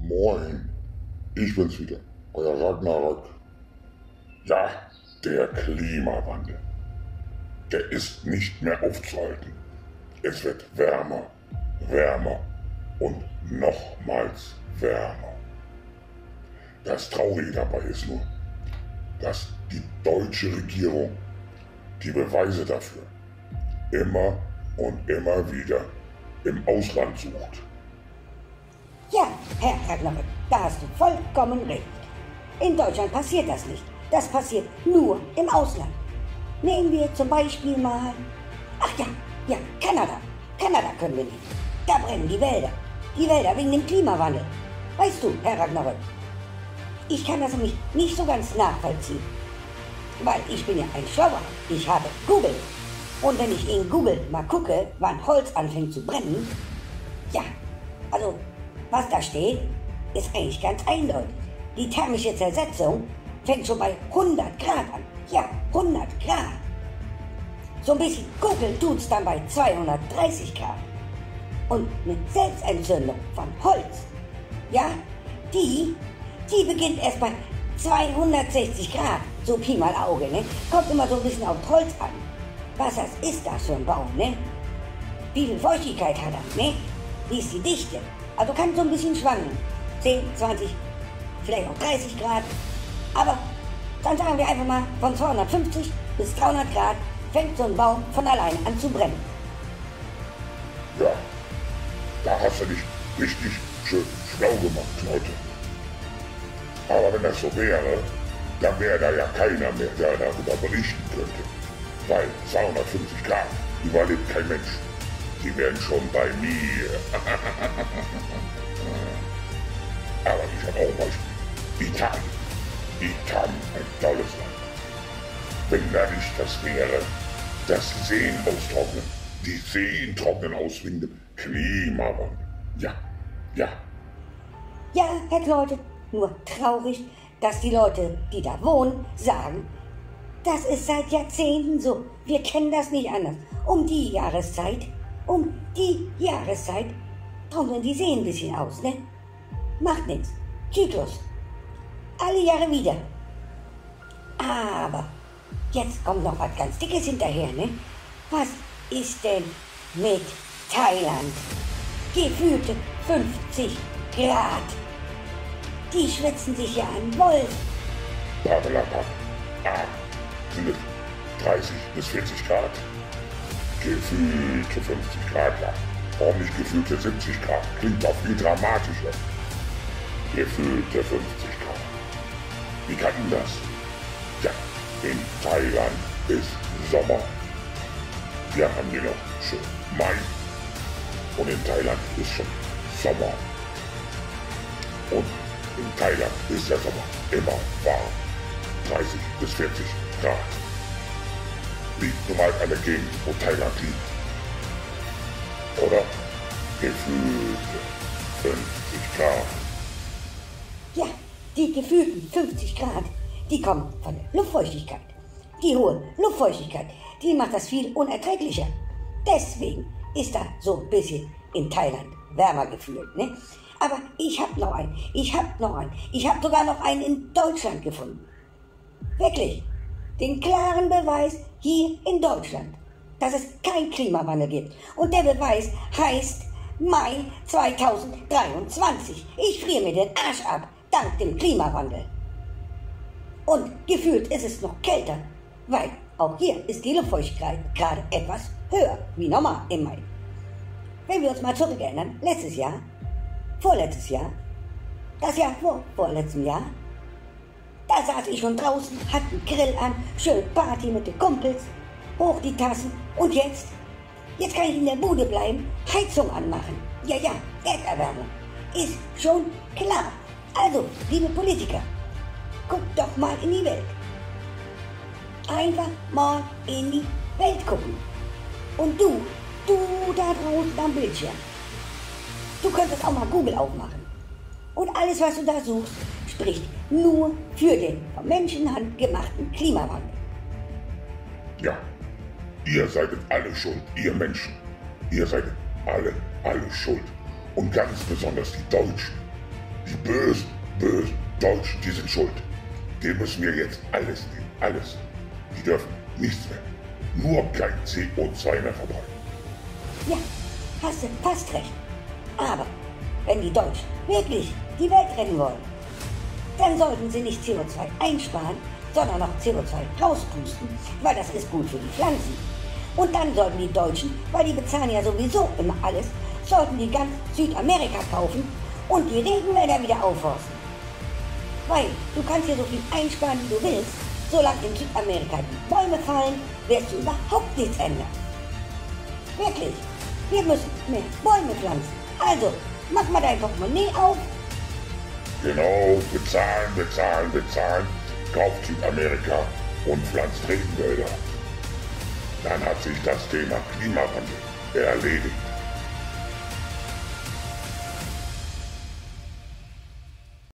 Moin, ich bin's wieder, euer Ragnarök. Ja, der Klimawandel, der ist nicht mehr aufzuhalten. Es wird wärmer, wärmer und nochmals wärmer. Das Traurige dabei ist nur, dass die deutsche Regierung die Beweise dafür immer und immer wieder im Ausland sucht. Ja, Herr Ragnarök, da hast du vollkommen recht. In Deutschland passiert das nicht. Das passiert nur im Ausland. Nehmen wir zum Beispiel mal... Ach ja, Kanada. Kanada können wir nehmen. Da brennen die Wälder. Die Wälder wegen dem Klimawandel. Weißt du, Herr Ragnarök, ich kann das nämlich nicht so ganz nachvollziehen. Weil ich bin ja ein Schlauer. Ich habe Google. Und wenn ich in Google mal gucke, wann Holz anfängt zu brennen, ja, also was da steht, ist eigentlich ganz eindeutig. Die thermische Zersetzung fängt schon bei 100 Grad an. Ja, 100 Grad. So ein bisschen Google tut's dann bei 230 Grad. Und eine Selbstentzündung von Holz, ja, die beginnt erst bei 260 Grad. So Pi mal Auge, ne? Kommt immer so ein bisschen auf Holz an. Was das ist das für ein Baum, ne? Wie viel Feuchtigkeit hat er, ne? Wie ist die Dichte? Also kann so ein bisschen schwanken. 10, 20, vielleicht auch 30 Grad. Aber dann sagen wir einfach mal, von 250 bis 300 Grad fängt so ein Baum von alleine an zu brennen. Ja, da hast du dich richtig schön schlau gemacht, Leute. Aber wenn das so wäre, dann wäre da ja keiner mehr, der darüber berichten könnte. Weil 250 Grad überlebt kein Mensch. Sie wären schon bei mir. Aber ich habe auch ein Beispiel. Italien. Italien, ein tolles Land. Wenn da nicht das wäre, das Seen austrocknen. Die Seen trocknen aus wegen dem Klimawandel. Ja. Ja, Herr Leute, nur traurig, dass die Leute, die da wohnen, sagen, das ist seit Jahrzehnten so. Wir kennen das nicht anders. Um die Jahreszeit trocknen die Seen ein bisschen aus, ne? Macht nichts. Zyklus. Alle Jahre wieder. Aber jetzt kommt noch was ganz Dickes hinterher, ne? Was ist denn mit Thailand? Gefühlte 50 Grad. Die schwitzen sich ja an Wolf. Papalapap. Sind es 30 bis 40 Grad? Gefühlte 50 Grad lang. Warum nicht gefühlte 70 Grad? Klingt doch viel dramatischer. Gefühlte 50 Grad. Wie kann denn das? Ja, in Thailand ist Sommer. Wir haben hier noch schön Mai. Und in Thailand ist schon Sommer. Und in Thailand ist der Sommer immer warm. 30 bis 40 Grad. Liegt nun mal eine Gegend, wo Thailand liegt. Oder? Gefühlte 50 Grad. Ja, die gefühlten 50 Grad, die kommen von der Luftfeuchtigkeit. Die hohe Luftfeuchtigkeit, die macht das viel unerträglicher. Deswegen ist da so ein bisschen in Thailand wärmer gefühlt, ne? Aber ich habe noch einen. Ich habe sogar noch einen in Deutschland gefunden. Wirklich. Den klaren Beweis hier in Deutschland, dass es keinen Klimawandel gibt. Und der Beweis heißt Mai 2023. Ich friere mir den Arsch ab, dank dem Klimawandel. Und gefühlt ist es noch kälter, weil auch hier ist die Luftfeuchtigkeit gerade etwas höher, wie normal im Mai. Wenn wir uns mal zurückerinnern, letztes Jahr, vorletztes Jahr, das Jahr vor vorletztem Jahr, da saß ich schon draußen, hatte einen Grill an, schön Party mit den Kumpels, hoch die Tassen. Und jetzt kann ich in der Bude bleiben, Heizung anmachen. Ja, Erderwärmung. Ist schon klar. Also, liebe Politiker, guckt doch mal in die Welt. Einfach mal in die Welt gucken. Und du da draußen am Bildschirm, du könntest auch mal Google aufmachen. Und alles, was du da suchst, spricht nur für den von Menschenhand gemachten Klimawandel. Ja, ihr seid alle schuld, ihr Menschen. Ihr seid alle schuld. Und ganz besonders die Deutschen. Die bösen, bösen Deutschen, die sind schuld. Denen müssen wir jetzt alles nehmen, alles. Die dürfen nichts mehr. Nur kein CO2 mehr verbreiten. Ja, hast du fast recht. Aber wenn die Deutschen wirklich die Welt retten wollen, dann sollten sie nicht CO2 einsparen, sondern noch CO2 rauspusten, weil das ist gut für die Pflanzen. Und dann sollten die Deutschen, weil die bezahlen ja sowieso immer alles, sollten die ganz Südamerika kaufen und die Regenwälder wieder aufforsten. Weil du kannst hier so viel einsparen, wie du willst, solange in Südamerika die Bäume fallen, wirst du überhaupt nichts ändern. Wirklich, wir müssen mehr Bäume pflanzen. Also, mach mal dein Portemonnaie auf. Genau, bezahlen, bezahlen, bezahlen. Kauft Südamerika und pflanzt Regenwälder. Dann hat sich das Thema Klimawandel erledigt.